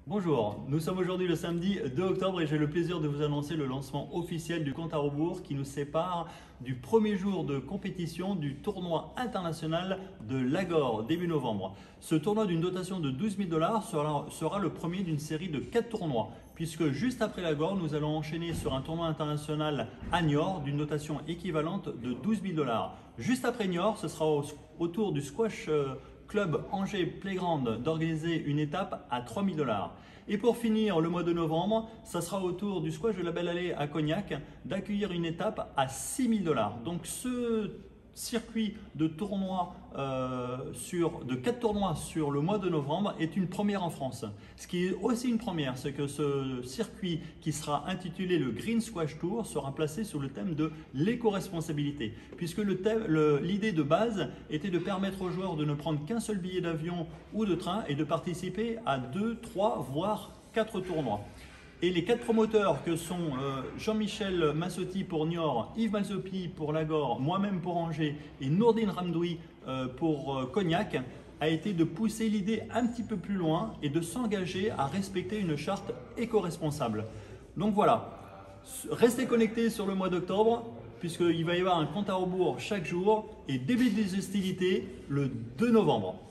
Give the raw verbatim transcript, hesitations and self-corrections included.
Bonjour, nous sommes aujourd'hui le samedi deux octobre et j'ai le plaisir de vous annoncer le lancement officiel du compte à rebours qui nous sépare du premier jour de compétition du tournoi international de l'Agor début novembre. Ce tournoi d'une dotation de douze mille dollars sera, sera le premier d'une série de quatre tournois puisque juste après l'Agor, nous allons enchaîner sur un tournoi international à Niort d'une dotation équivalente de douze mille dollars. Juste après Niort, ce sera au, au tour du squash euh, Club Angers Playground d'organiser une étape à trois mille dollars. Et pour finir le mois de novembre, ça sera au tour du squash de la Belle Allée à Cognac d'accueillir une étape à six mille dollars. Donc ce circuit de tournois euh, sur, de quatre tournois sur le mois de novembre est une première en France. Ce qui est aussi une première, c'est que ce circuit qui sera intitulé le Green Squash Tour sera placé sous le thème de l'éco-responsabilité, puisque l'idée de base était de permettre aux joueurs de ne prendre qu'un seul billet d'avion ou de train et de participer à deux, trois, voire quatre tournois. Et les quatre promoteurs que sont euh, Jean-Michel Massotti pour Niort, Yves Malzopi pour l'Agor, moi-même pour Angers et Nourdine Ramdoui euh, pour euh, Cognac, a été de pousser l'idée un petit peu plus loin et de s'engager à respecter une charte éco-responsable. Donc voilà, restez connectés sur le mois d'octobre puisqu'il va y avoir un compte à rebours chaque jour et début des hostilités le deux novembre.